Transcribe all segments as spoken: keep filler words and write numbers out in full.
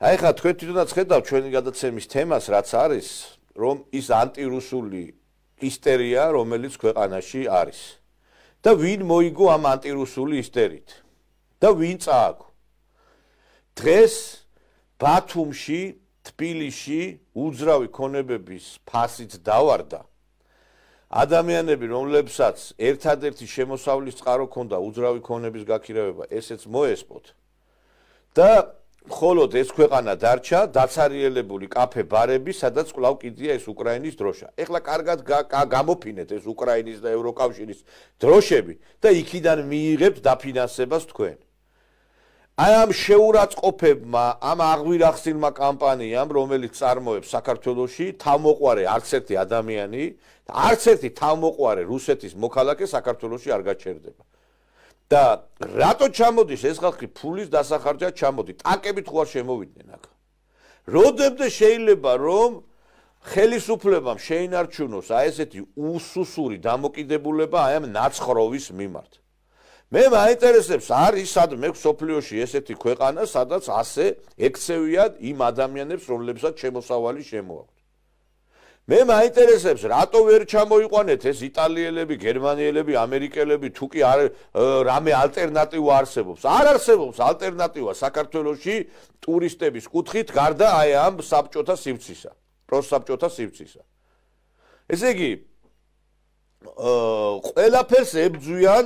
აი ხა თქვენ თვითონაც ხედავთ ჩვენი გადაცემის თემას რაც არის, რომ ის ანტირუსული ისტერია, რომელიც ქვეყანაში არის. და ვინ მოიგო ამ ანტირუსული ისტერით? და ვინ წააგო? დღეს ბათუმში, თბილისში უძრავი ქონებების ფასით დავარდა. ადამიანები, რომლებსაც ერთადერთი შემოსავლის წყარო ქონდა უძრავი ქონების გაქირავება, ესეც მოესპოთ. და მხოლოდ ეს ქვეყანა დარჩა დაცარიელებული კაფე ბარები, სადაც კვლავ კიდია ეს უკრაინის დროშა. ეხლა კარგად გამოფინეთ ეს უკრაინის და ევროკავშირის დროშები და იქიდან მიიღებთ დაფინანსებას თქვენ. აი ამ შეურაცხყოფებმა, ამ აღვირახსილმა კამპანიამ, რომელიც წარმოებს საქართველოში თავმოყვარე არც ერთი ადამიანი, არც ერთი თავმოყვარე რუსეთის მოქალაქე საქართველოში არ გაჩერდება. და რატო ჩამოდის ეს ხალხი ფულის დასახარჯად ჩამოდი, ტანკებით ხო არ შემოვიდნენ აქ. როდემდე შეიძლება რომ ხელისუფლებამ შეინარჩუნოს აი ესეთი უსუსური დამოკიდებულება აი ამ ნაცხროვის მიმართ. მე მაინტერესებს არის სადმე სოფლიოში ესეთი ქვეყანა, სადაც ასე ექცევიან იმ ადამიანებს, რომლებსაც შემოსავალი შემოაქვთ. მე მაინტერესებს რატო ვერ ჩამოიყვანეთ ეს იტალიელები, გერმანიელები, ამერიკელები, თუ კი რამე ალტერნატივა არსებობს. არ არსებობს ალტერნატივა საქართველოში ტურისტების კუთხით გარდა აი ამ საბჭოთა სივრცისა, პროსაბჭოთა სივრცისა. ესე იგი, ყველაფერს ებძვიან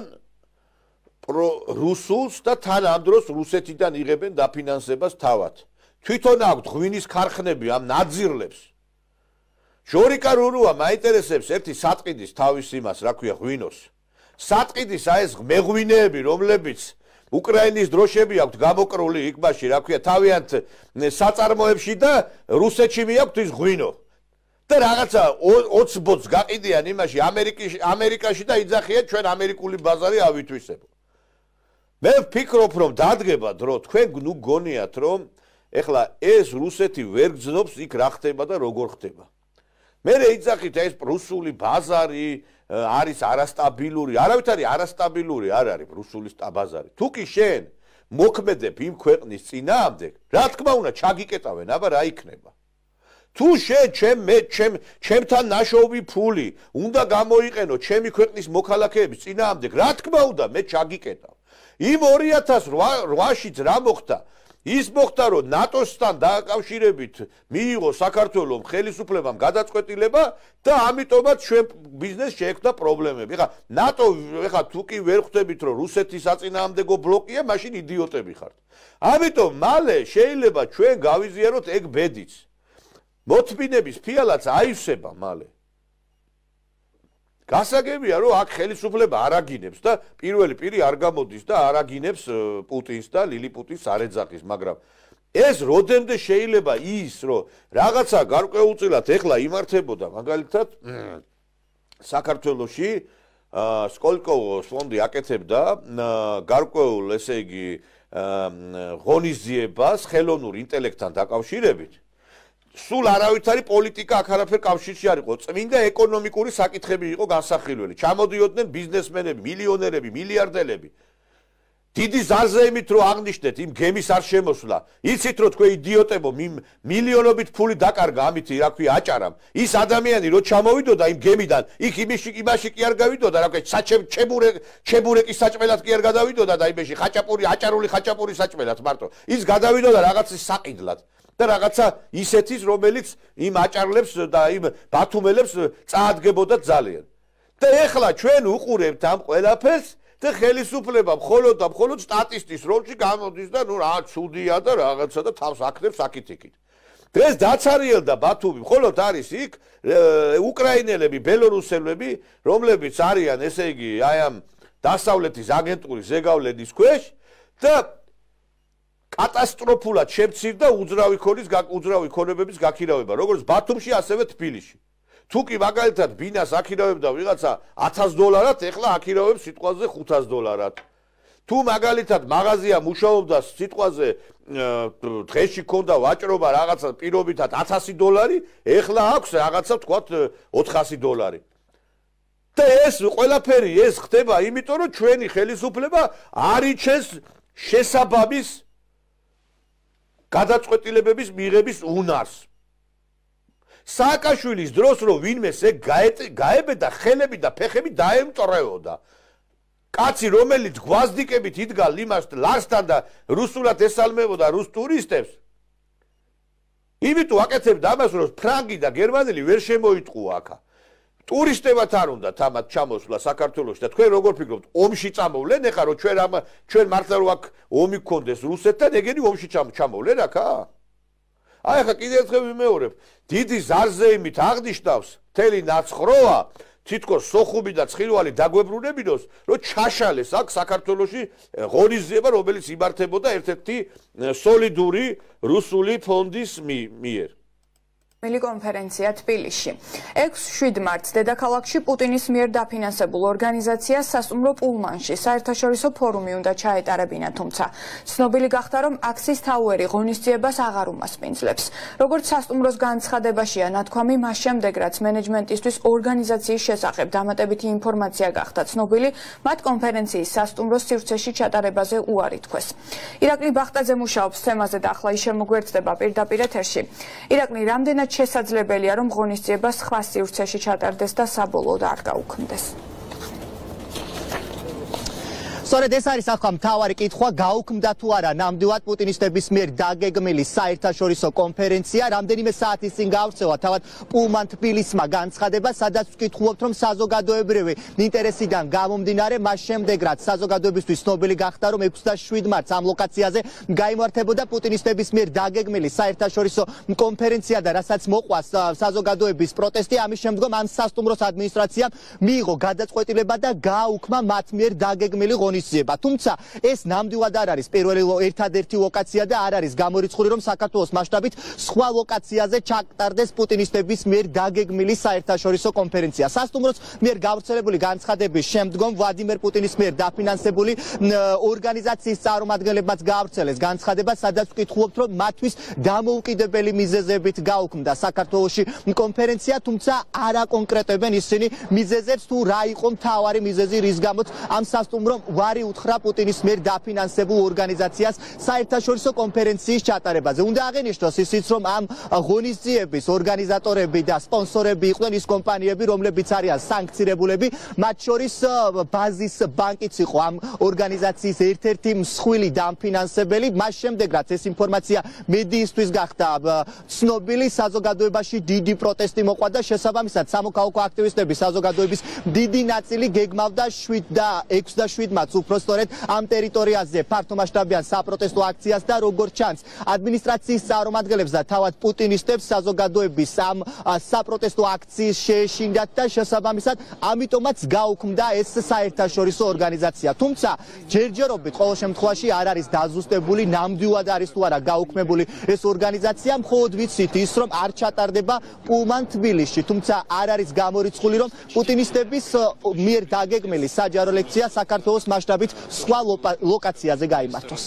რუსულს და თან ამ დროს რუსეთიდან იღებენ დაფინანსებას თავად. თვითონ აქვთ ღვინის ქარხნები ამ ნაძირლებს. ჟორიკა რურუა მაინტერესებს ერთი სატყიდის თავის იმას, რა ქვია ღვინოს. სატყიდის აი ეს მეღვინეები, რომლებიც უკრაინის დროშები აქვთ გამოკრული იქბაში, რა ქვია, თავიანთ საწარმოებში და რუსეთში მიაქვთ ის ღვინო. და რაღაცა ოცი ბოძს გაყიდიან იმაში ამერიკაში და იძახიან ჩვენ ამერიკული ბაზარი ავითვისებო. მე ვფიქრობ, რომ დადგება დრო, თქვენ ნუ გონიათ, რომ ეხლა ეს რუსეთი ვერ გძნობს იქ რა ხდება და როგორ ხდება. მე ეძახით ეს რუსული ბაზარი არის არასტაბილური, არავით არის არასტაბილური არ არის რუსული ბაზარი. თუ კი შენ მოქმედებ იმ ქვეყნის წინააღმდეგ, რა თქმა უნდა ჩაგიკეტავენ, აბა რა იქნება. თუ შენ ჩემ მე ჩემ ჩემთან ნაშოვნი ფული უნდა გამოიყენო ჩემი ქვეყნის მოქალაქეების წინააღმდეგ, რა თქმა უნდა მე ჩაგიკეტავ. იმ ორი ათას რვაშიც რა მოხდა? ის მოხდა, რომ ნატოსთან დაკავშირებით მიიღო საქართველოს ხელისუფლებამ გადაწყვეტილება და ამიტომაც ჩვენ ბიზნესს შეექმნა პრობლემები. ეხლა ნატო ეხლა თუ კი ვერ ხვდებით, რომ რუსეთის საწინააღმდეგო ბლოკია, მაშინ იდიოტები ხართ. ამიტომ მალე შეიძლება ჩვენ გავიზიაროთ ეგ ბედიც. მოთმინების ფიალაც აივსება მალე. გასაგებია, რომ აქ ხელისუფლება არაგინებს და პირველი პირი არ გამოდის და არაგინებს პუტინს და ლილიპუტის არ ეძახის, მაგრამ ეს როდემდე შეიძლება ის, რომ რაღაცა გარკვეულწილად ეხლა იმართებოდა, მაგალითად საქართველოში სკოლკოვოს ფონდი აკეთებდა გარკვეულ, ესე იგი, ღონისძიებას ხელოვნურ ინტელექტთან დაკავშირებით. სულ არავით არის პოლიტიკა აქ არაფერ კავშირში არ იყო, წმინდა ეკონომიკური საკითხები იყო განსახილველი. ჩამოდიოდნენ ბიზნესმენები, მილიონერები, მილიარდელები. დიდი ზარზე იმით რომ აღნიშნეთ იმ გემის არ შემოსვლა. იცით რომ თქვენ იდიოტებო, მილიონობით ფული დაკარგა ამითი, რა ქვია, აჭარამ. ის ადამიანი რო ჩამოვიდოდა იმ გემიდან, იქ იმაში იმაში კი არ გავიდოდა, რა ქვია, ჩებურე ჩებურეკის საჭმელად კი არ გადავიდოდა და იმაში ხაჭაპური, აჭარული ხაჭაპური საჭმელად მარტო. ის გადავიდოდა რაღაცის საყიდლად. და რაღაცა ისეთის, რომელიც იმ აჭარლებს და იმ ბათუმელებს წაადგებოდა ძალიან. და ეხლა ჩვენ უყურებთ ამ ყველაფერს და ხელისუფლება მხოლოდ და მხოლოდ სტატისტის როლში გამოდის და ნუ რა ცუდია და რაღაცა და თავს აქნებს აქით-იქით. დღეს დაცარიელდა ბათუმი, მხოლოდ არის იქ უკრაინელები, ბელორუსელები, რომლებიც არიან, ესე იგი, აი ამ დასავლეთის აგენტურის ზეგავლენის ქვეშ და კატასტროფულად შემცირდა უძრავი ქონის უძრავი ქონებების გაქირავება, როგორც ბათუმში, ასევე თბილისში. თუ კი მაგალითად ბინას აქირავებდა ვიღაცა ათას დოლარად, ეხლა აქირავებს სიტყვაზე ხუთას დოლარად. თუ მაგალითად მაღაზია მუშაობდა სიტყვაზე დღეში ქონდა ვაჭრობა რაღაცა პირობითად ათასი დოლარი, ეხლა აქვს რაღაცა ვთქვათ ოთხასი დოლარი. და ეს ყველაფერი ეს ხდება, იმიტომ რომ ჩვენი ხელისუფლება არ იჩენს შესაბამის გადაწყვეტილებების მიღების უნარს. სააკაშვილის დროს რომ ვინმეს ეგ გაებედა ხელები და ფეხები დაემწრეოდა. კაცი რომელიც გვაზდიკებით იდგა ლიმას ლარსთან და რუსულად ესალმებოდა რუს ტურისტებს. იმიტომ აკეთებდა ამას რომ ფრანგი და გერმანელი ვერ შემოიტყუა აქა. ტურისტებად არ უნდათ ამათ ჩამოსვლა საქართველოში და თქვენ როგორ ფიქრობთ ომში წამოვლენ ეხა რომ ჩვენ ამ ჩვენ მართლა რო აქ ომი გქონდეს რუსეთთან ეგენი ომში ჩამოვლენ აქა? აი ახლა კიდევ ერთხელ ვიმეორებ, დიდი ზარზეიმით აღნიშნავს მთელი ნაცხროა, თითქოს სოხუმი და ცხინვალი დაგვებრუნებინოს, რომ ჩაშალეს აქ საქართველოში ღონისძიება, რომელიც იმართებოდა ერთ-ერთი სოლიდური რუსული ფონდის მიერ. კონფერენცია თბილისში. ექვსი შვიდ მარტს დედაქალაქში პუტინის მიერ დაფინანსებულ ორგანიზაციას სასტუმრო პულმანში საერთაშორისო ფორუმი უნდა ჩაეტარებინა, თუმცა ცნობილი გახდა, რომ აქციის თაუერი ღონისძიებას აღარ უმასპინძლებს. როგორც სასტუმროს განცხადებაშია ნათქვამი, მას შემდეგ რაც მენეჯმენტისთვის ორგანიზაციის შესახებ დამატებითი ინფორმაცია გახდა ცნობილი, მათ კონფერენციის სასტუმროს სივრცეში ჩატარებაზე უარი თქვეს. ირაკლი ბახტაძე მუშაობს თემაზე და ახლა ის შემოგვერდება პირდაპირ ეთერში. ირაკლი, რამდენად შესაძლებელია რომ ღონისძიება სხვა სივრცეში ჩატარდეს და საბოლოოდ არ გაუქმდეს? სწორედ ეს არის ახლა მთავარი კითხვა, გაუქმდა თუ არა ნამდვილად პუტინისტების მიერ დაგეგმილი საერთაშორისო კონფერენცია. რამდენიმე საათის წინ გავრცელა თავად პულმან თბილისმა განცხადება, სადაც ვკითხულობთ, რომ საზოგადოებრივი ინტერესიდან გამომდინარე, მას შემდეგ რაც საზოგადოებისთვის ცნობილი გახდა, რომ ექვსი მარტს ამ ლოკაციაზე გაიმართებოდა პუტინისტების მიერ დაგეგმილი საერთაშორისო კონფერენცია და რასაც მოყვა საზოგადოების პროტესტი, ამის შემდგომ ამ სასტუმროს ადმინისტრაციამ მიიღო გადაწყვეტილება და გააუქმა მათ მიერ დაგეგმილი ღონისძიება. თუმცა ეს ნამდვილად არ არის პირველი ერთადერთი ლოკაცია და არ არის გამორიცხული, რომ საქართველოს მასშტაბით სხვა ლოკაციაზე ჩატარდეს პუტინისტების მიერ დაგეგმილი საერთაშორისო კონფერენცია. სასტუმროს მიერ გავრცელებული განცხადების შემდგომ ვლადიმერ პუტინის მიერ დაფინანსებული ორგანიზაციის წარმომადგენლებმაც გავრცელეს განცხადება, სადაც ვკითხულობთ, რომ მათთვის დამოუკიდებელი მიზეზებით გაუქმდა საქართველოში კონფერენცია, თუმცა არ აკონკრეტებენ ისინი მიზეზებს თუ რა იყო მთავარი მიზეზი, რის გამოც ამ სასტუმრომ ვარი უთხრა პუტინის მიერ დაფინანსებულ ორგანიზაციას საერთაშორისო კონფერენციის ჩატარებაზე. უნდა აღინიშნოს ისიც, რომ ამ ღონისძიების ორგანიზატორები და სპონსორები იყვნენ ის კომპანიები, რომლებიც არიან სანქცირებულები, მათ შორის ბაზის ბანკიც იყო ამ ორგანიზაციის ერთ-ერთი მსხვილი დამფინანსებელი. მას შემდეგ, რაც ეს ინფორმაცია მედიისთვის გახდა ცნობილი, საზოგადოებაში დიდი პროტესტი მოყვა და შესაბამისად სამოქალაქო აქტივისტები საზოგადოების დიდი ნაწილი გეგმავდა შვიდ და ექვსი მარტს უпростоრედ ამ ტერიტორიაზე ფართომასშტაბიან საპროტესტო აქციას და როგორც ჩანს, ადმინისტრაციის წარმომადგენლებს და თავად პუტინისტებს საზოგადოების ამ საპროტესტო აქციის შეეშინდათ და შესაბამისად ამიტომაც გაუქმდა ეს საერთაშორისო ორგანიზაცია. თუმცა ჯერჯერობით ყოველ შემთხვევაში არ არის დაზუსტებული, ნამდვილად არის თუ არა გაუქმებული ეს ორგანიზაცია, მხოლოდ ვიცით ის, რომ არ ჩატარდება პულმან თბილისში, თუმცა არ არის გამორიცხული, რომ პუტინისტების მიერ დაგეგმილი საჯარო ლექცია საქართველოს მასშტაბით სხვა ლოკაციაზე გაიმართოს.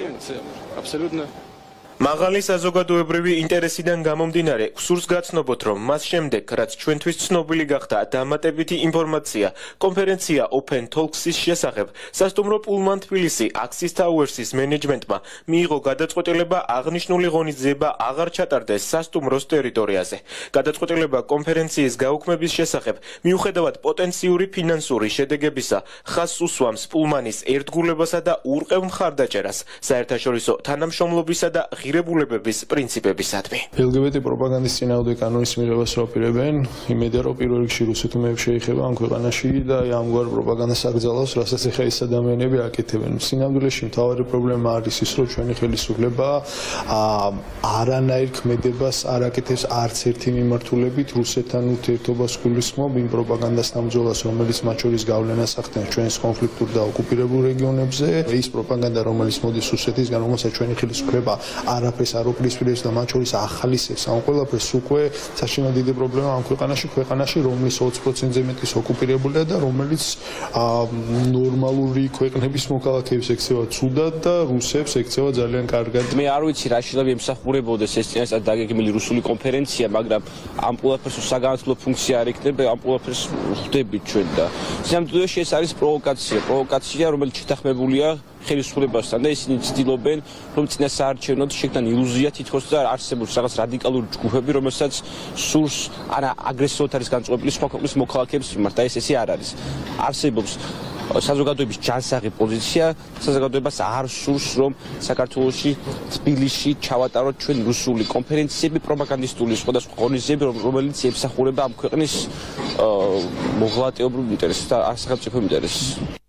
მაღალი საზოგადოებრივი ინტერესიდან გამომდინარე, გსურს გაცნობოთ, რომ მას შემდეგ, რაც ჩვენთვის ცნობილი გახდა დამატებითი ინფორმაცია კონფერენცია Open Talks-ის შესახებ, სასტუმრო პულმან თბილისი აქციის თაუერსის მენეჯმენტმა მიიღო გადაწყვეტილება აღნიშნული ღონისძიება აღარ ჩატარდეს სასტუმროს ტერიტორიაზე. გადაწყვეტილება კონფერენციის გაუქმების შესახებ, მიუხედავად პოტენციური ფინანსური შედეგებისა, ხაზს უსვამს პულმანის ერთგულებასა და ურყევ მხარდაჭერას საერთაშორისო თანამშრომლობისა და ღირებულებების პრინციპებისადმი. ელ გი ბი ტი პროპაგანდის წინააღმდეგ კანონის მიღებას რო აპირებენ, იმედია რომ პირველ რიგში რუსეთ ომებში შეიხება ამ ქვეყანაში და ამგვარ პროპაგანდას აკრძალავს, რასაც ეხა ეს ადამიანები აკეთებენ. სინამდვილეში მთავარი პრობლემა არის ის, რომ ჩვენი ხელისუფლება არანაირ ქმედებას არ აკეთებს არც ერთი მიმართულებით რუსეთთან ურთიერთობას გულისხმობ იმ პროპაგანდას ნამძოლას, რომელიც მათ შორის გავლენას ახდენს ჩვენს კონფლიქტურ და ოკუპირებულ რეგიონებზე. ის პროპაგანდა, რომელიც მოდის რუსეთისგან, რომელსაც ჩვენი ხელისუფლება არაფერს არ უპირისპირებს და მათ შორის ახალისებს ამ ყველაფერს უკვე საშინო დიდი პრობლემა ამ ქვეყანაში, ქვეყანაში, რომლის ოცი პროცენტზე მეტი ოკუპირებულია და რომელიც ნორმალური ქვეყნების მოქალაქეებს ექცევა ცუდად და რუსებს ექცევა ძალიან კარგად. მე არ ვიცი რა შეიძლება ემსახურებოდეს ეს წინასწარ დაგეგმილი რუსული კონფერენცია, მაგრამ ამ ყველაფერს საგანმანათლებლო ფუნქცია არ იქნება, ამ ყველაფერს ხვდებით ჩვენ და სინამდვილეში ეს არის პროვოკაცია, პროვოკაცია, რომელიც შეთანხმებულია ხელისუფლებასთან და ისინი ცდილობენ რომ წინასაარჩევნოდ შექმნან ილუზია თითქოს და არსებობს რაღაც რადიკალური ჯგუფები რომელსაც სურს არა აგრესიულად არის განწყობილი სხვა ქვეყნის მოქალაქეების მიმართ და ეს ესე არ არის არსებობს საზოგადოების ჯანსაღი პოზიცია საზოგადოებას არ სურს რომ საქართველოში თბილისში ჩავატაროთ ჩვენ რუსული კონფერენციები პროპაგანდისტული სხვადასხვა ღონისძიებები რომელიც ემსახურება ამ ქვეყნის მოღვაწეობრივ ინტერესს და სახელმწიფო ინტერესს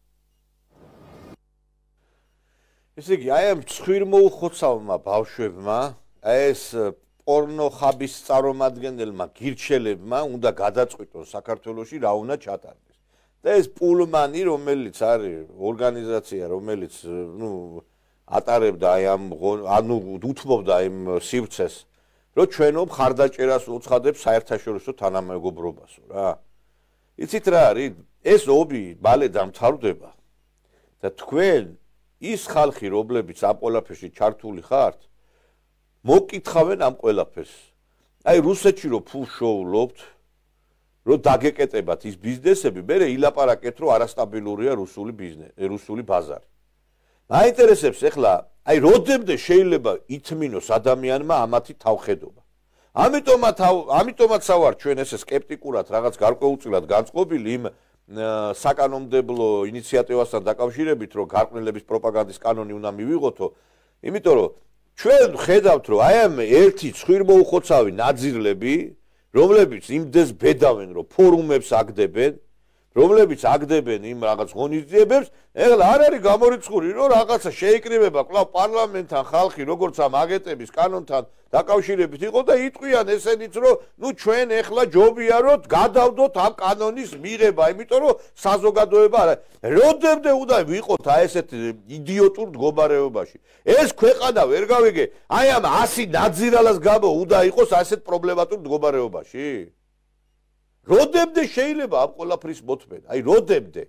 ესე იგი აი ამ ცხვირმოუხოცავმა ბავშვებმა ეს პორნო ხაბის წარმომადგენელმა გირჩელებმა უნდა გადაწყვიტონ საქართველოში რა უნდა ჩატარდეს და ეს პულმანი რომელიც არის ორგანიზაცია რომელიც ნუ ატარებდა აი ამ ანუ უთმობდა იმ სივრცეს რომ ჩვენო მხარდაჭერას უცხადებს საერთაშორისო თანამეგობრობასო რა იცით რა არის ეს ობი მალე დამთავრდება და თქვენ ის ხალხი რომლებიც ამ ყველაფერში ჩართული ხართ მოკითხავენ ამ ყველაფერს აი რუსეთში რო ფულ შოულობთ რომ დაგეკეტებათ ის ბიზნესები მე ილაპარაკეთ რომ არასტაბილურია რუსული ბიზნესი რუსული ბაზარი მაინტერესებს ეხლა აი როდემდე შეიძლება ითმინოს ადამიანმა ამათი თავხედობა ამიტომაც ამიტომაც ვარ ჩვენ ესე სკეპტიკურად რაღაც გარკვეულწილად განწყობილი იმ საკანონმდებლო ინიციატივასთან დაკავშირებით რომ გარყვნილების პროპაგანდის კანონი უნდა მივიღოთო იმიტომ რომ ჩვენ ხედავთ რომ აი ამ ერთი ცხვირმოუხოცავი ნაძირლები რომლებიც იმდეს ბედავენ რომ ფორუმებს აგდებენ რომლებიც აგდებენ იმ რაღაც ღონისძიებებს ეხლა არ არის გამორიცხული რომ რაღაცა შეიკრიბება კვლავ პარლამენტთან ხალხი როგორც ამ აგენტების კანონთან დაკავშირებით იყო და იტყვიან ესენიც რომ ნუ ჩვენ ეხლა ჯობია რომ გადავდოთ ამ კანონის მიღება იმიტომ რომ საზოგადოება არა როდემდე უნდა ვიყოთ აი ესეთ იდიოტურ მდგომარეობაში ეს ქვეყანა ვერ გავიგე აი ამ ასი ნაძირალას გამო უნდა იყოს ასეთ პრობლემატურ მდგომარეობაში როდემდე შეიძლება ამ ყველაფრის მოთმენა აი როდემდე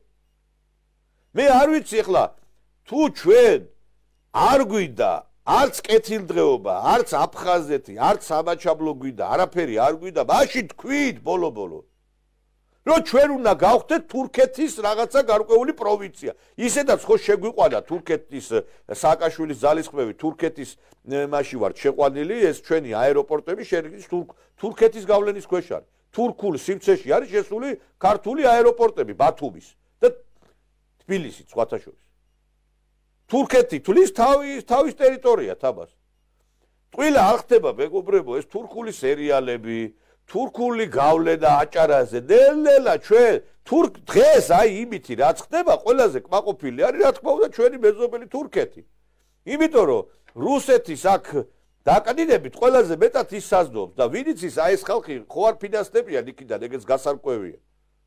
მე არ ვიცი ახლა თუ ჩვენ არ გვიდა არც კეთილდღეობა არც აფხაზეთი არც სამაჩაბლო გვიდა არაფერი არ გვიდა მაშინ თქვით ბოლო-ბოლო რომ ჩვენ უნდა გავხდეთ თურქეთის რაღაცა გარკვეული პროვინცია ისედაც ხო შეგვიყვანა თურქეთის სააკაშვილის ძალისხმევი თურქეთის მაში ვარ შეყვანილი ეს ჩვენი აეროპორტები შეერგის თურქეთის გავლენის ქვეშ არის თურქულ სივრცეში არის შესული ქართული აეროპორტები ბათუმის და თბილისის სხვათა შორის თურქეთი თulis თავის თავის ტერიტორია თაბას ტყილა არ ხდება მეგობრებო ეს თურქული სერიალები თურქული გავლენა აჭარაზე ნელ-ნელა ჩვენ თურქ დღეს აი იმითი რაც ხდება ყველაზე კმაყოფილი არის რა თქმა უნდა ჩვენი მეზობელი თურქეთი იმიტომ რომ რუსეთის აქ დაკნინებით ყველაზე მეტად ის საზდობს და ვინიც ის აი ეს ხალხი ხო არ ფინანსდებიან იქიდან ეგეც გასარკვევია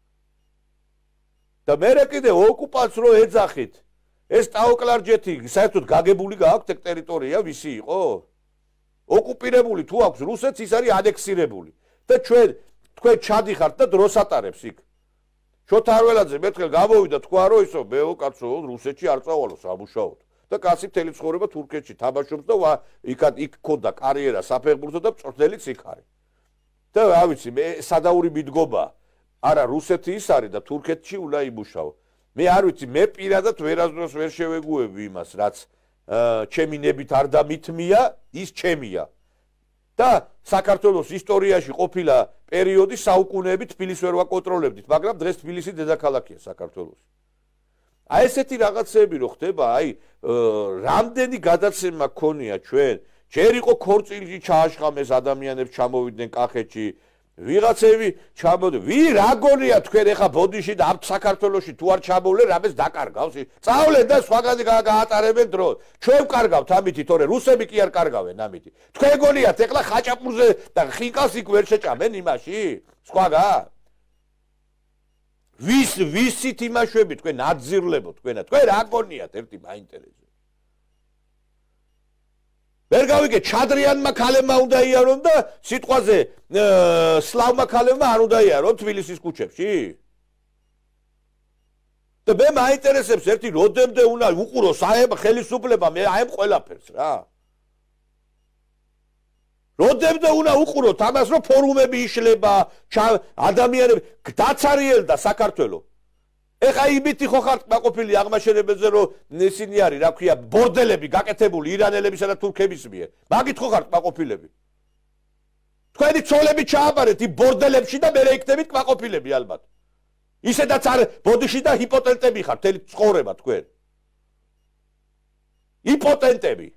და მე კიდე ოკუპანტს რო ეძახით ეს ტაოკლარჯეთი საერთოდ გაგებული გააქვთ ეგ ტერიტორია ვისი იყო ოკუპირებული თუ აქვს რუსეთს ის არის ანექსირებული და ჩვენ თქვენ ჩადიხართ და დროს ატარებს იქ შოთა არველაძე მეთქელ გამოვიდა თქვა რომ ისო მეო კაცო რუსეთში არ წავალო სამუშაოდ და კაცი მთელი ცხოვრება თურქეთში თამაშობს და იქ იქ ქონდა კარიერა საფეხბურთო და წვრთნელიც იქ არის და რა ვიცი მე სადაური მიდგომა არა რუსეთი ის არის და თურქეთში უნდა იმუშაო მე არ ვიცი მე პირადად ვერასდროს ვერ შევეგუები იმას რაც ჩემი ნებით არ დამითმია ის ჩემია და საქართველოს ისტორიაში ყოფილა პერიოდი საუკუნეები თბილისს ვერ ვაკონტროლებდით მაგრამ დღეს თბილისი დედაქალაქია საქართველოს აი ესეთი რაღაცები რო ხდება აი რამდენი გადაცემა გქონია ჩვენ ჯერ იყო ქორწილში ჩააშხამეს ადამიანებს ჩამოვიდნენ კახეთში ვიღაცები ჩამოვიდნენ ვი რა გონია თქვენ ეხა ბოდიში და ამ საქართველოში თუ არ ჩამოვლენ რამეს დაკარგავს წავლენ და სხვაგან გაატარებენ დრო ჩვენ ვკარგავთ ამითი თორე რუსები კი არ კარგავენ ამითი თქვენ გონიათ ეხლა ხაჭაპურზე და ხინკალს იქ ვერ შეჭამენ იმაში სხვაგან ვის ვისით იმაშვები თქვენ აძირლებო თქვენა თქვენ რა გონიათ ერთი მაინტერესებს ვერ გავიგე ჩადრიანმა ქალებმა უნდა იარონ და სიტყვაზე სლავმა ქალებმა არ უნდა იარონ თბილისის ქუჩებში და მე მაინტერესებს ერთი როდემდე უნდა უყუროს აი ამ ხელისუფლება მე აი ამ ყველაფერს რა როდემდე უნდა უყუროთ ამას რომ ფორუმები იშლება ადამიანები დაცარიელდა საქართველო ეხა იმითი ხო ხართ კმაყოფილი აღმაშენებელზე რომ ისინი არის რა ქვია ბორდელები გაკეთებული ირანელებისა და თურქების მიერ მაგით ხო ხართ კმაყოფილები თქვენი ცოლები ჩააბარეთ იმ ბორდელებში და მერე იქნებით კმაყოფილები ალბათ ისედაც არ ბოდიში და ჰიპოტენტები ხართ თელი ცხოვრება თქვენ იპოტენტები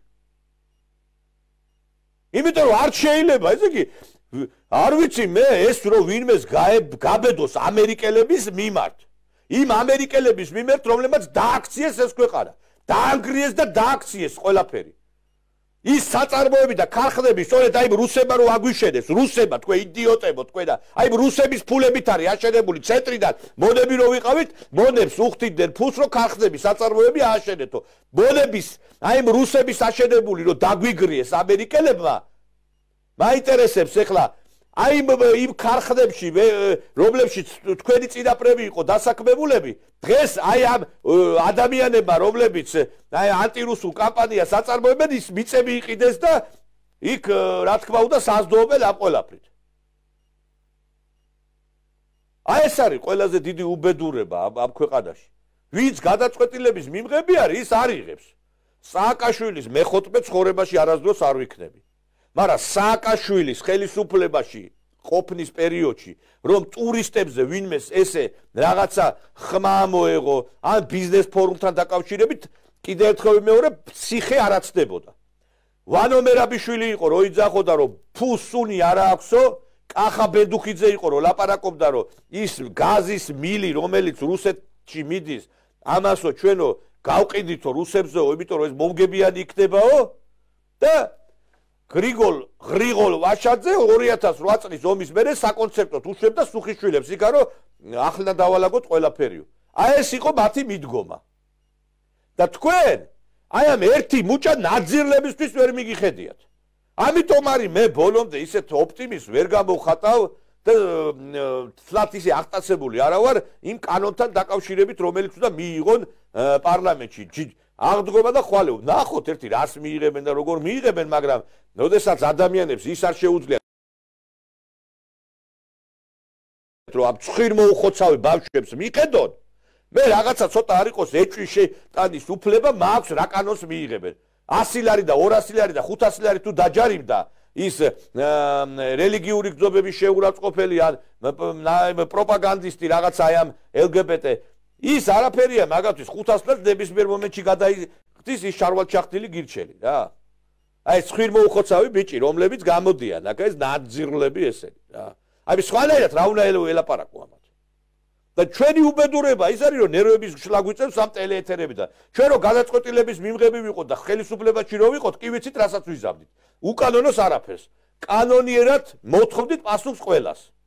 იმიტომ რომ არ შეიძლება ესე იგი არ ვიცი მე ეს რომ ვინმეს გაბედოს ამერიკელების მიმართ იმ ამერიკელების მიმართ რომლებმაც დააქციეს ეს ქვეყანა დაანგრიეს და დააქციეს ყველაფერი ის საწარმოები და ქარხნები სწორედ აი რუსებმა რომ აგვიშენეს რუსებმა თქვენ იდიოტებო თქვენ და აი რუსების ფულებით არის აშენებული ცენტრიდან მონები რო ვიყავით მონებს უხდიდნენ ფულს რომ ქარხნები საწარმოები ააშენეთო მონების აი რუსების აშენებული რომ დაგვიგრიეს ამერიკელებმა მაინტერესებს ეხლა აი იმ ქარხნებში რომლებშიც თქვენი წინაპრები იყო დასაქმებულები დღეს აი ამ ადამიანებმა რომლებიც აი ანტირუსულ კამპანიას აწარმოებენ ის მიწები იყიდეს და იქ რა თქმა უნდა საზრდოობენ ამ ყველაფრით აი ეს არის ყველაზე დიდი უბედურება ამ ქვეყანაში ვინც გადაწყვეტილების მიმღები არის ის არ იღებს სააკაშვილის მეხუთმე ცხოვრებაში არასდროს არ ვიქნები მაგრამ სააკაშვილის ხელისუფლებაში ყოფნის პერიოდში რომ ტურისტებზე ვინმეს ესე რაღაცა ხმა მოეღო ან ბიზნეს ფორუმთან დაკავშირებით კიდევ ერთხელ მეორე ფსიხე არ აცდებოდა ვანო მერაბიშვილი იყო რო იძახოდა რომ ფუ სუნი არ აქვსო კახა ბედუხიძე იყო რომ ლაპარაკობდა რომ ის გაზის მილი რომელიც რუსეთში მიდის ამასო ჩვენო გავყიდითო რუსებზეო იმიტომ რომ ეს მომგებიანი იქნებაო და გრიგოლ გრიგოლ ვაშაძე ორი ათას რვა წლის ომის მერე საკონცერტოდ უშვებდა სუხიშვილებს იქა რომ ახლა დავალაგოთ ყველაფერიო აი ეს იყო მათი მიდგომა და თქვენ აი ამ ერთი მუჭა ნაძირლებისთვის ვერ მიგიხედიათ ამიტომ არის მე ბოლომდე ისეთ ოპტიმიზმს ვერ გამოვხატავ და თლათ ისე აღტაცებული არა ვარ იმ კანონთან დაკავშირებით რომელიც უნდა მიიღონ პარლამენტში აღდგომა და ხვალე ნახოთ ერთი რას მიიღებენ და როგორ მიიღებენ მაგრამ როდესაც ადამიანებს ის არ შეუძლიათ რომ ამ ცხիր მოუხოცავი ბავშვებს მიხედონ მე რაღაცა ცოტა არ იყოს ეჭვის შეტანის უფლება მაქვს რა კანონს მიიღებენ ასი ლარი და ორასი ლარი და ხუთასი ლარი თუ დაჯარიმდა ის რელიგიური გზობების შეურაცხყოფელი ან პროპაგანდისტი რაღაცა აი ამ ელგბტ ის არაფერია მაგათთვის ხუთას ლარს ნებისმიერ მომენტში გადაიხდის ის შარვალჩახტილი გირჩელი რა აი ცხիր მოუხოცავი ბიჭი რომლებიც გამოდიან აქ ეს ნაძირლები ესენი რა აი სხვანაირად რა უნდა ელაპარაკო ამათ და ჩვენი უბედურება ის არის რომ ნერვების შლა გვიწევს ამ ტელეეთერებიდან ჩვენ რო გადაწყვეტილების მიმღები ვიყოთ და ხელისუფლებაში რო ვიყოთ კი ვიცით რასაც ვიზამდით უკანონოს არაფერს კანონიერად მოთხოვდით პასუხს ყველას